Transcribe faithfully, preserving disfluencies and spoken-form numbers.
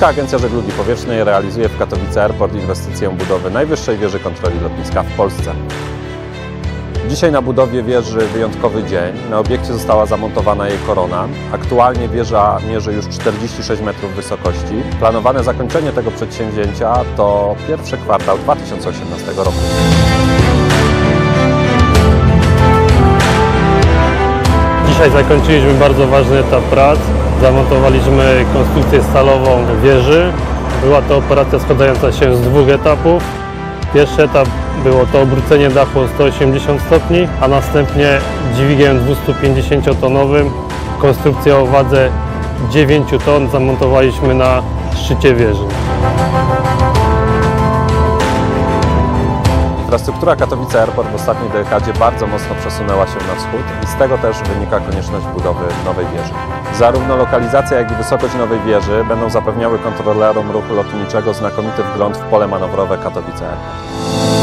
Polska Agencja Żeglugi Powietrznej realizuje w Katowice Airport inwestycję budowy najwyższej wieży kontroli lotniska w Polsce. Dzisiaj na budowie wieży wyjątkowy dzień. Na obiekcie została zamontowana jej korona. Aktualnie wieża mierzy już czterdzieści sześć metrów wysokości. Planowane zakończenie tego przedsięwzięcia to pierwszy kwartał dwa tysiące osiemnastego roku. Dzisiaj zakończyliśmy bardzo ważny etap prac. Zamontowaliśmy konstrukcję stalową wieży. Była to operacja składająca się z dwóch etapów. Pierwszy etap było to obrócenie dachu o sto osiemdziesiąt stopni, a następnie dźwigiem dwustupięćdziesięciotonowym konstrukcję o wadze dziewięć ton zamontowaliśmy na szczycie wieży. Infrastruktura Katowice Airport w ostatniej dekadzie bardzo mocno przesunęła się na wschód i z tego też wynika konieczność budowy nowej wieży. Zarówno lokalizacja, jak i wysokość nowej wieży będą zapewniały kontrolerom ruchu lotniczego znakomity wgląd w pole manewrowe Katowice Airport.